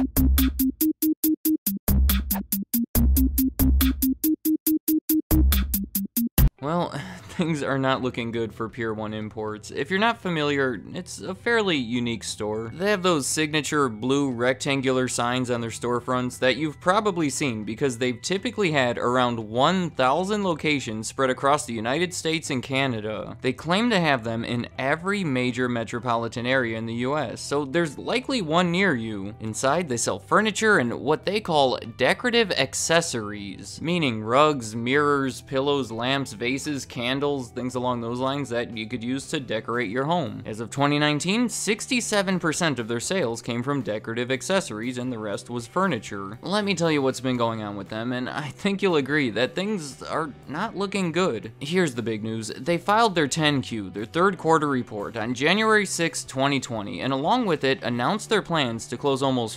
Well, things are not looking good for Pier 1 Imports. If you're not familiar, it's a fairly unique store. They have those signature blue rectangular signs on their storefronts that you've probably seen because they've typically had around 1,000 locations spread across the United States and Canada. They claim to have them in every major metropolitan area in the US, so there's likely one near you. Inside, they sell furniture and what they call decorative accessories, meaning rugs, mirrors, pillows, lamps, vases, candles, things along those lines that you could use to decorate your home. As of 2019, 67% of their sales came from decorative accessories and the rest was furniture. Let me tell you what's been going on with them, and I think you'll agree that things are not looking good. Here's the big news. They filed their 10Q, their third quarter report, on January 6, 2020, and along with it, announced their plans to close almost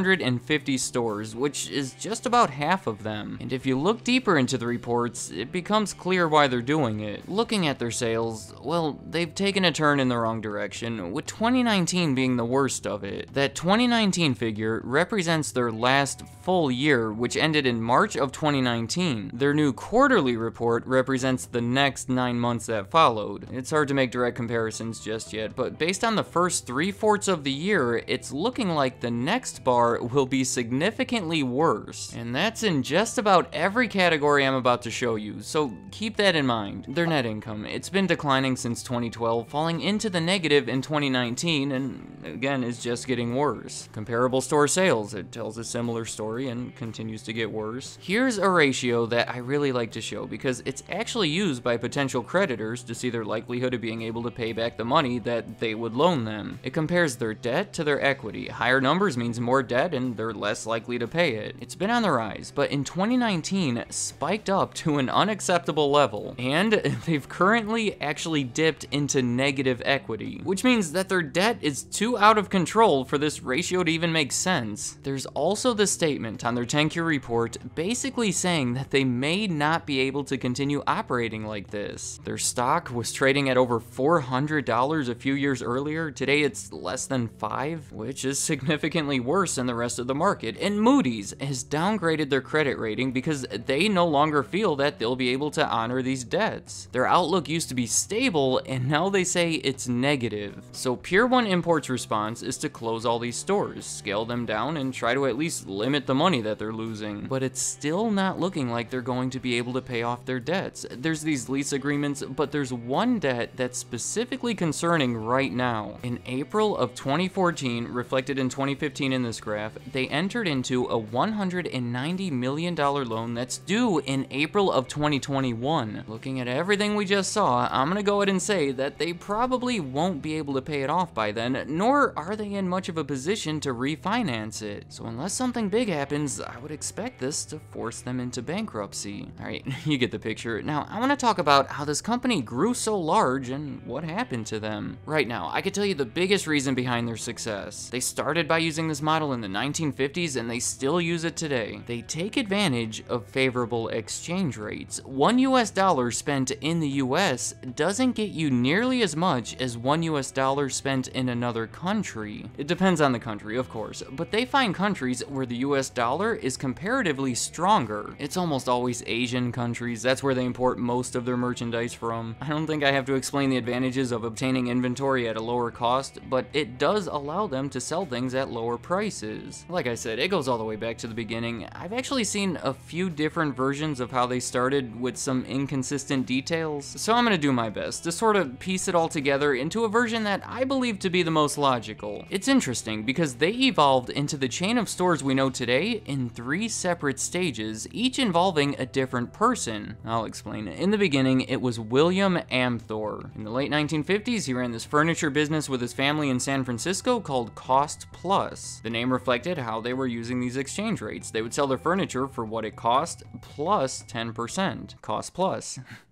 450 stores, which is just about half of them. And if you look deeper into the reports, it becomes clear why they're doing it. Looking at their sales, well, they've taken a turn in the wrong direction, with 2019 being the worst of it. That 2019 figure represents their last full year, which ended in March of 2019. Their new quarterly report represents the next 9 months that followed. It's hard to make direct comparisons just yet, but based on the first 3/4 of the year, it's looking like the next bar will be significantly worse. And that's in just about every category I'm about to show you, so keep that in mind. Their net income, it's been declining since 2012, falling into the negative in 2019, and again, is just getting worse. Comparable store sales, it tells a similar story and continues to get worse. Here's a ratio that I really like to show because it's actually used by potential creditors to see their likelihood of being able to pay back the money that they would loan them. It compares their debt to their equity. Higher numbers means more debt and they're less likely to pay it. It's been on the rise, but in 2019 spiked up to an unacceptable level, and they've currently actually dipped into negative equity, which means that their debt is too out of control for this ratio to even make sense. There's also the statement on their 10Q report basically saying that they may not be able to continue operating like this. Their stock was trading at over $400 a few years earlier. Today it's less than $5, which is significantly worse than the rest of the market. And Moody's has downgraded their credit rating because they no longer feel that they'll be able to honor these debts. Their outlook used to be stable, and now they say it's negative. So Pier 1 Imports' response is to close all these stores, scale them down, and try to at least limit the money that they're losing. But it's still not looking like they're going to be able to pay off their debts. There's these lease agreements, but there's one debt that's specifically concerning right now. In April of 2014, reflected in 2015 in this graph, they entered into a $190 million loan that's due in April of 2021. Looking at everything we just saw, I'm gonna go ahead and say that they probably won't be able to pay it off by then, nor are they in much of a position to refinance it. So unless something big happens, I would expect this to force them into bankruptcy. Alright, you get the picture. Now, I want to talk about how this company grew so large and what happened to them. Right now, I could tell you the biggest reason behind their success. They started by using this model in the 1950s and they still use it today. They take advantage of favorable exchange rates. $1 spent in the US doesn't get you nearly as much as $1 spent in another country. It depends on the country, of course, but they find countries where the US dollar is comparatively stronger. It's almost always Asian countries. That's where they import most of their merchandise from. I don't think I have to explain the advantages of obtaining inventory at a lower cost, but it does allow them to sell things at lower prices. Like I said, it goes all the way back to the beginning. I've actually seen a few different versions of how they started with some inconsistent details, so I'm gonna do my best to sort of piece it all together into a version that I believe to be the most logical. It's interesting because they evolved into the chain of stores we know today in 3 separate stages, each involving a different person. I'll explain. In the beginning, it was William Amthor. In the late 1950s, he ran this furniture business with his family in San Francisco called Cost Plus. The name reflected how they were using these exchange rates. They would sell their furniture for what it cost plus 10%. Cost plus.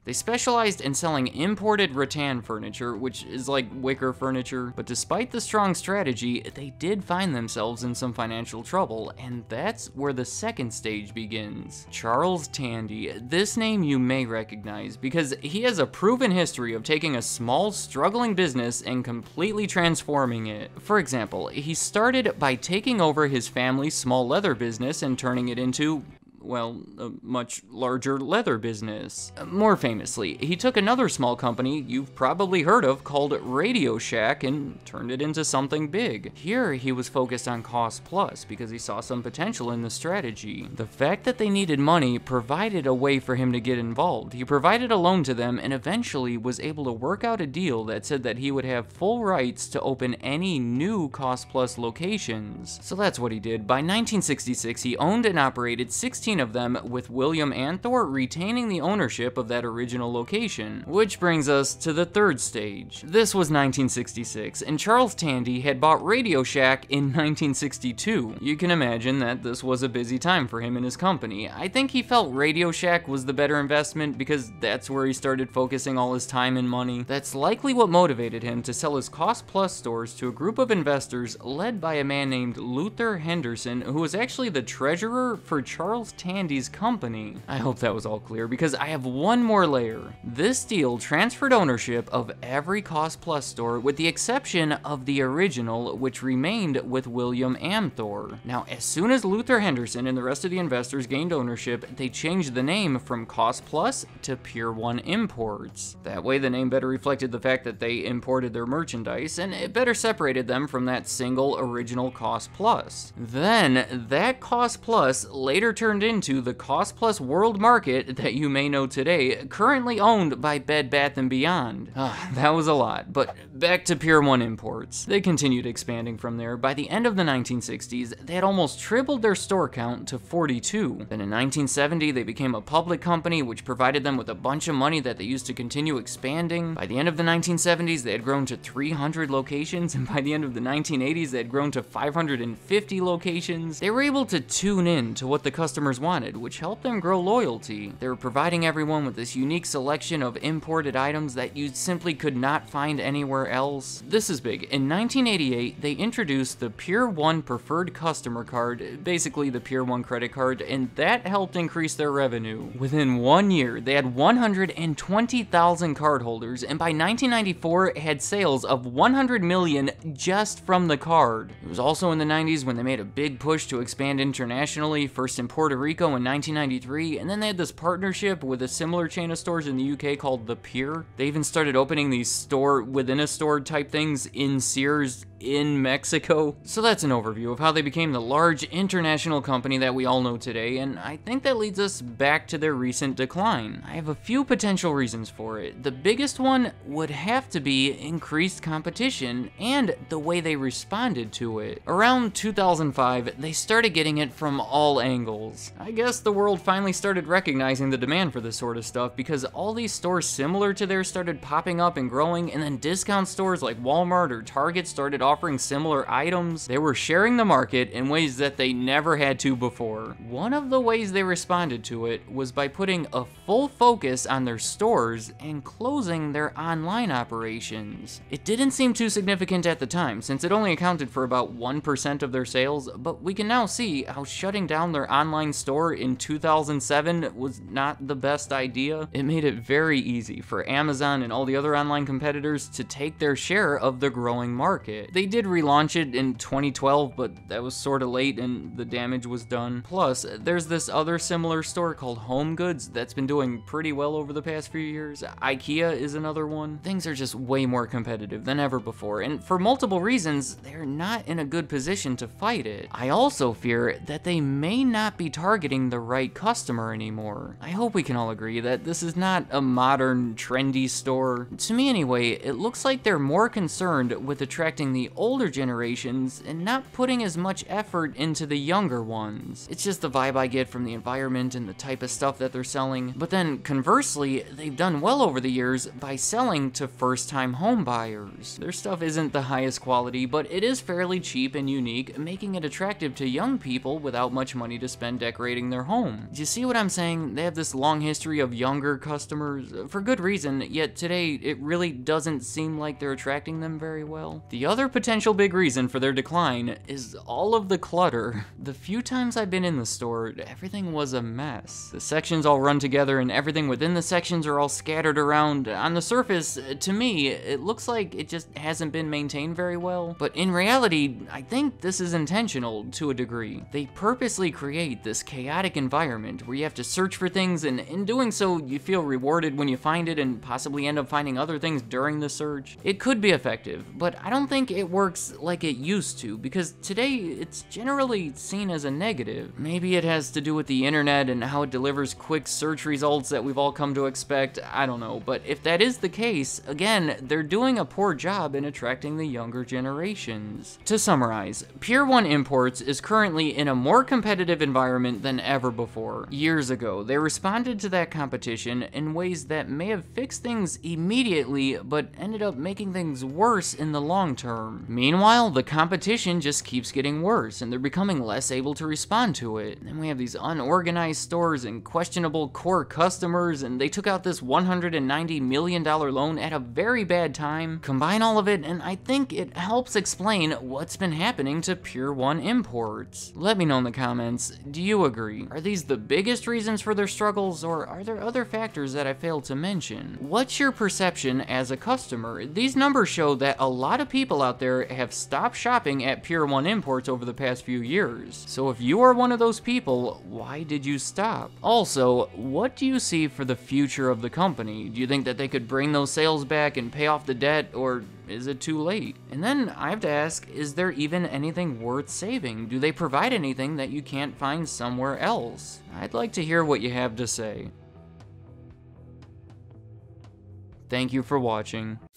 They specialized in selling imported rattan furniture, which is like wicker furniture, but despite the strong strategy, they did find themselves in some financial trouble, and that's where the second stage begins. Charles Tandy. This name you may recognize because he has a proven history of taking a small, struggling business and completely transforming it. For example, he started by taking over his family's small leather business and turning it into, well, a much larger leather business. More famously, he took another small company you've probably heard of called Radio Shack and turned it into something big. Here, he was focused on cost plus because he saw some potential in the strategy. The fact that they needed money provided a way for him to get involved. He provided a loan to them and eventually was able to work out a deal that said that he would have full rights to open any new cost plus locations. So that's what he did. By 1966, he owned and operated 16 of them, with William Anthor retaining the ownership of that original location. Which brings us to the third stage. This was 1966, and Charles Tandy had bought Radio Shack in 1962. You can imagine that this was a busy time for him and his company. I think he felt Radio Shack was the better investment because that's where he started focusing all his time and money. That's likely what motivated him to sell his cost plus stores to a group of investors led by a man named Luther Henderson, who was actually the treasurer for Charles Tandy's company. I hope that was all clear because I have one more layer. This deal transferred ownership of every cost plus store with the exception of the original, which remained with William Amthor. Now, as soon as Luther Henderson and the rest of the investors gained ownership, they changed the name from Cost Plus to Pier 1 Imports. That way the name better reflected the fact that they imported their merchandise, and it better separated them from that single original Cost Plus. Then, that Cost Plus later turned into the Cost Plus World Market that you may know today, currently owned by Bed Bath & Beyond. That was a lot, but back to Pier 1 Imports. They continued expanding from there. By the end of the 1960s, they had almost tripled their store count to 42. Then in 1970, they became a public company, which provided them with a bunch of money that they used to continue expanding. By the end of the 1970s, they had grown to 300 locations, and by the end of the 1980s, they had grown to 550 locations. They were able to tune in to what the customers wanted, which helped them grow loyalty. They were providing everyone with this unique selection of imported items that you simply could not find anywhere else. This is big. In 1988, they introduced the Pier 1 Preferred Customer Card, basically the Pier 1 credit card, and that helped increase their revenue. Within 1 year, they had 120,000 cardholders, and by 1994, had sales of 100 million just from the card. It was also in the 90s when they made a big push to expand internationally, first in Puerto Rico in 1993, and then they had this partnership with a similar chain of stores in the UK called The Pier. They even started opening these store within a store type things in Sears in Mexico. So that's an overview of how they became the large international company that we all know today, and I think that leads us back to their recent decline. I have a few potential reasons for it. The biggest one would have to be increased competition and the way they responded to it. Around 2005, they started getting it from all angles. I guess the world finally started recognizing the demand for this sort of stuff because all these stores similar to theirs started popping up and growing, and then discount stores like Walmart or Target started offering similar items. They were sharing the market in ways that they never had to before. One of the ways they responded to it was by putting a full focus on their stores and closing their online operations. It didn't seem too significant at the time, since it only accounted for about 1% of their sales, but we can now see how shutting down their online store in 2007 was not the best idea. It made it very easy for Amazon and all the other online competitors to take their share of the growing market. They did relaunch it in 2012, but that was sort of late and the damage was done. Plus, there's this other similar store called Home Goods that's been doing pretty well over the past few years. IKEA is another one. Things are just way more competitive than ever before, and for multiple reasons, they're not in a good position to fight it. I also fear that they may not be targeting the right customer anymore. I hope we can all agree that this is not a modern, trendy store. To me anyway, it looks like they're more concerned with attracting the older generations and not putting as much effort into the younger ones. It's just the vibe I get from the environment and the type of stuff that they're selling. But then conversely, they've done well over the years by selling to first-time home buyers. Their stuff isn't the highest quality, but it is fairly cheap and unique, making it attractive to young people without much money to spend decorating decorating their home. Do you see what I'm saying? They have this long history of younger customers, for good reason, yet today it really doesn't seem like they're attracting them very well. The other potential big reason for their decline is all of the clutter. The few times I've been in the store, everything was a mess. The sections all run together and everything within the sections are all scattered around. On the surface, to me, it looks like it just hasn't been maintained very well. But in reality, I think this is intentional to a degree. They purposely create this chaotic environment where you have to search for things, and in doing so, you feel rewarded when you find it and possibly end up finding other things during the search. It could be effective, but I don't think it works like it used to, because today it's generally seen as a negative. Maybe it has to do with the internet and how it delivers quick search results that we've all come to expect, I don't know. But if that is the case, again, they're doing a poor job in attracting the younger generations. To summarize, Pier 1 Imports is currently in a more competitive environment than ever before. Years ago, they responded to that competition in ways that may have fixed things immediately, but ended up making things worse in the long term. Meanwhile, the competition just keeps getting worse, and they're becoming less able to respond to it. And we have these unorganized stores and questionable core customers, and they took out this $190 million loan at a very bad time. Combine all of it, and I think it helps explain what's been happening to Pier 1 Imports. Let me know in the comments, do you agree? Are these the biggest reasons for their struggles, or are there other factors that I failed to mention? What's your perception as a customer? These numbers show that a lot of people out there have stopped shopping at Pier 1 Imports over the past few years. So if you are one of those people, why did you stop? Also, what do you see for the future of the company? Do you think that they could bring those sales back and pay off the debt, or is it too late? And then I have to ask, is there even anything worth saving? Do they provide anything that you can't find somewhere else? I'd like to hear what you have to say. Thank you for watching.